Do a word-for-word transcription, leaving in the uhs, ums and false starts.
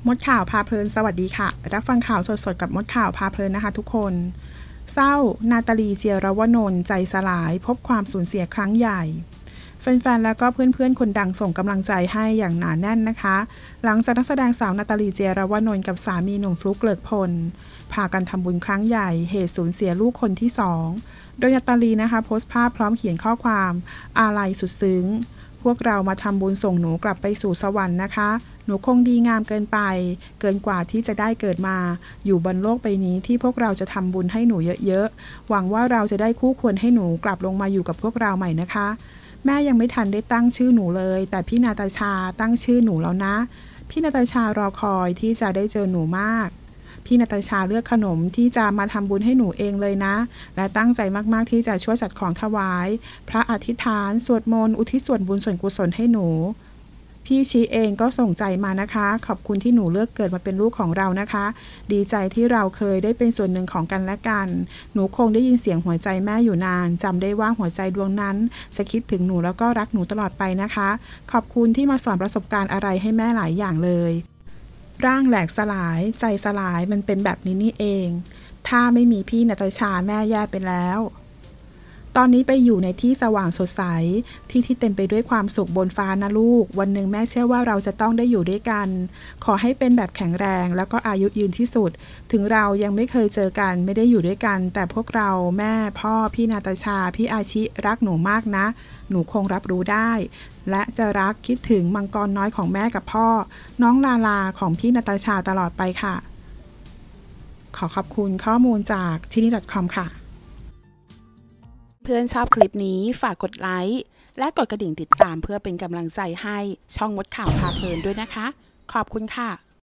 มดข่าวพาเพลินสวัสดีค่ะรับฟังข่าวสดๆกับมดข่าวพาเพลินนะคะทุกคนเศร้านาตาลีเจียรวนนท์ใจสลายพบความสูญเสียครั้งใหญ่แฟนๆแล้วก็เพื่อนๆคนดังส่งกำลังใจให้อย่างหนาแน่นนะคะหลังจากนักแสดงสาวนาตาลีเจียรวนนท์กับสามีหนุ่มฟลุ๊กเลิกพลพากันทำบุญครั้งใหญ่เหตุสูญเสียลูกคนที่สองโดยนาตาลีนะคะโพสต์ภาพพร้อมเขียนข้อความอาลัยสุดซึ้งพวกเรามาทำบุญส่งหนูกลับไปสู่สวรรค์นะคะหนูคงดีงามเกินไปเกินกว่าที่จะได้เกิดมาอยู่บนโลกใบนี้ที่พวกเราจะทำบุญให้หนูเยอะๆหวังว่าเราจะได้คู่ควรให้หนูกลับลงมาอยู่กับพวกเราใหม่นะคะแม่ยังไม่ทันได้ตั้งชื่อหนูเลยแต่พี่นาตาชาตั้งชื่อหนูแล้วนะพี่นาตาชารอคอยที่จะได้เจอหนูมากพี่นาตาชาเลือกขนมที่จะมาทำบุญให้หนูเองเลยนะและตั้งใจมากๆที่จะช่วยจัดของถวายพระอธิษฐานสวดมนต์อุทิศส่วนบุญส่วนกุศลให้หนูพี่ชีเองก็ส่งใจมานะคะขอบคุณที่หนูเลือกเกิดมาเป็นลูกของเรานะคะดีใจที่เราเคยได้เป็นส่วนหนึ่งของกันและกันหนูคงได้ยินเสียงหัวใจแม่อยู่นานจำได้ว่าหัวใจดวงนั้นจะคิดถึงหนูแล้วก็รักหนูตลอดไปนะคะขอบคุณที่มาสอนประสบการณ์อะไรให้แม่หลายอย่างเลยร่างแหลกสลายใจสลายมันเป็นแบบนี้นี่เองถ้าไม่มีพี่นาตาชาแม่แย่ไปแล้วตอนนี้ไปอยู่ในที่สว่างสดใสที่ที่เต็มไปด้วยความสุขบนฟ้านะลูกวันหนึ่งแม่เชื่อว่าเราจะต้องได้อยู่ด้วยกันขอให้เป็นแบบแข็งแรงแล้วก็อายุยืนที่สุดถึงเรายังไม่เคยเจอกันไม่ได้อยู่ด้วยกันแต่พวกเราแม่พ่อพี่นาตาชาพี่อาชิรักหนูมากนะหนูคงรับรู้ได้และจะรักคิดถึงมังกรน้อยของแม่กับพ่อน้องลาลาของพี่นาตาชาตลอดไปค่ะขอขอบคุณข้อมูลจากที่นี่ .com ค่ะเพื่อนชอบคลิปนี้ฝากกดไลค์และกดกระดิ่งติดตามเพื่อเป็นกำลังใจให้ช่องมดข่าวพาเพลินด้วยนะคะขอบคุณค่ะ